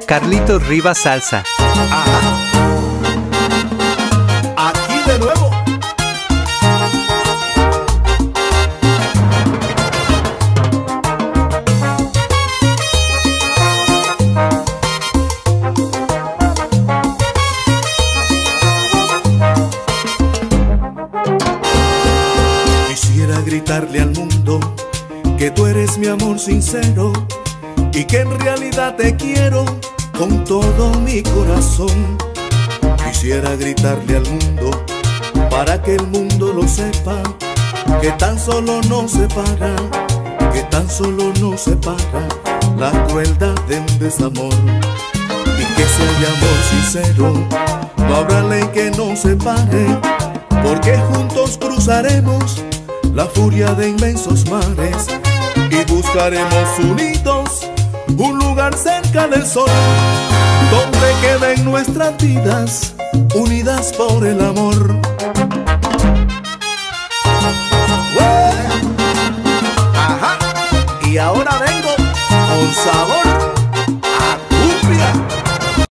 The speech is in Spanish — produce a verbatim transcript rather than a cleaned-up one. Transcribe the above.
Carlitos Rivas Salsa. Ajá. Aquí de nuevo. Quisiera gritarle al mundo que tú eres mi amor sincero y que en realidad te quiero con todo mi corazón. Quisiera gritarle al mundo para que el mundo lo sepa, que tan solo nos separa, que tan solo nos separa la crueldad de un desamor. Y que si hay amor sincero, no habrá ley que nos separe, porque juntos cruzaremos la furia de inmensos mares y buscaremos unidos un lugar cerca del sol, donde queden nuestras vidas unidas por el amor. ¡Ué! Ajá. Y ahora vengo con sabor.